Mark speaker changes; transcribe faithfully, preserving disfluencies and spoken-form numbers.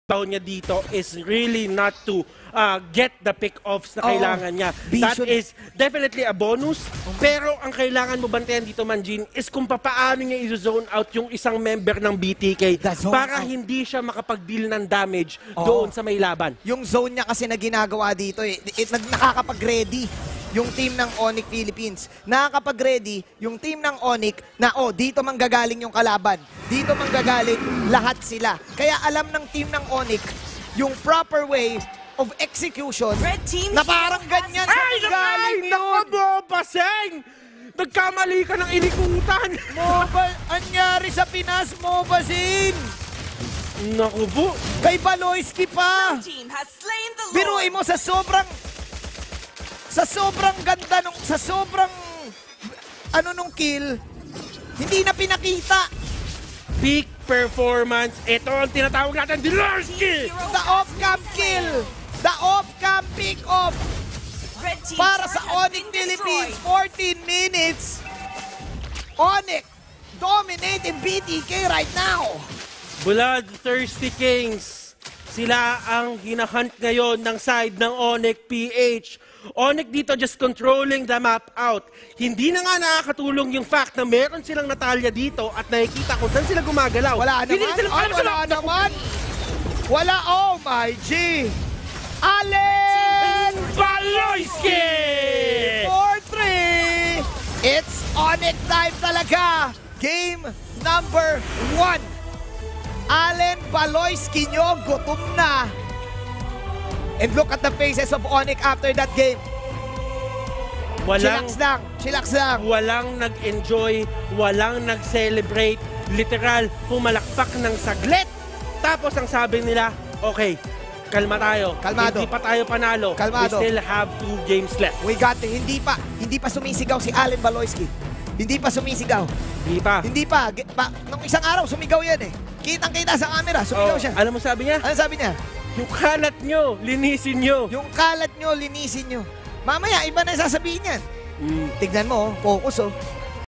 Speaker 1: niya dito is really not to uh, get the pick-offs na
Speaker 2: Oo.
Speaker 1: kailangan niya.
Speaker 2: Vision.
Speaker 1: That is definitely a bonus. Pero ang kailangan mo bantayan dito, Manjin, is kung papaano niya i-zone out yung isang member ng B T K
Speaker 2: The zone
Speaker 1: para
Speaker 2: out.
Speaker 1: hindi siya makapag-deal ng damage
Speaker 2: Oo.
Speaker 1: doon sa may laban.
Speaker 2: Yung zone niya kasi na ginagawa dito, eh, it, nag- nakakapag-ready yung team ng Onyx Philippines. Nakakapag-ready yung team ng Onyx na, oh, dito manggagaling yung kalaban. Dito manggagaling lahat sila. Kaya alam ng team ng Onyx yung proper way of execution
Speaker 3: Red team
Speaker 2: na parang ganyan sa
Speaker 1: Ay,
Speaker 2: galing
Speaker 1: nakay! Naku,
Speaker 2: yun.
Speaker 1: bro, Paseng! Nagkamali ka ng inikutan!
Speaker 2: Moba, anyari sa Pinas, Mobazin!
Speaker 1: Naku po!
Speaker 2: Kay Baloyski pa!
Speaker 3: team has slain the Lord.
Speaker 2: Biruin mo sa sobrang sa sobrang ganda nung sa sobrang ano nung kill, hindi na pinakita.
Speaker 1: Peak performance. Ito ang tinatawag natin, Dilarsky!
Speaker 2: The off-cam kill, the off-cam pick-off
Speaker 3: Red team
Speaker 2: para
Speaker 3: turret
Speaker 2: sa
Speaker 3: has
Speaker 2: Onyx
Speaker 3: been
Speaker 2: Philippines.
Speaker 3: destroyed.
Speaker 2: fourteen minutes. Onyx dominating B T K right now.
Speaker 1: Bloodthirsty Kings. Sila ang hinahunt ngayon ng side ng Onyx P H. Onyx dito just controlling the map out. Hindi na nga nakakatulong yung fact na meron silang Natalia dito at nakikita kung saan sila gumagalaw.
Speaker 2: Wala
Speaker 1: Hindi
Speaker 2: naman.
Speaker 1: sila
Speaker 2: Ay,
Speaker 1: alam
Speaker 2: wala
Speaker 1: sila-
Speaker 2: naman. Wala. Oh my G. Allen
Speaker 1: Baloyski!
Speaker 2: four three. It's Onyx time talaga. Game number one. Allen Baloyski nyo, gutom na. And look at the faces of Onyx after that game.
Speaker 1: Walang,
Speaker 2: Chillax lang. Chillax lang.
Speaker 1: walang nag-enjoy, walang nag-celebrate. Literal, pumalakpak ng saglit. Tapos ang sabi nila, okay, kalma tayo.
Speaker 2: Kalmado.
Speaker 1: Hindi pa tayo panalo.
Speaker 2: Kalmado.
Speaker 1: We still have two games left.
Speaker 2: We got it. Hindi pa. Hindi pa sumisigaw si Allen Baloyski. Hindi pa sumisigaw.
Speaker 1: Hindi pa.
Speaker 2: Hindi pa. Ge- pa. Nung isang araw, sumigaw yan eh. Kitang-kita sa camera. Sumigaw
Speaker 1: Oh,
Speaker 2: siya.
Speaker 1: alam mo sabi niya?
Speaker 2: Ano sabi niya?
Speaker 1: Yung kalat nyo, linisin nyo.
Speaker 2: Yung kalat nyo, linisin nyo. Mamaya, iba na sasabihin yan.
Speaker 1: Mm.
Speaker 2: Tignan mo, oh, focus oh.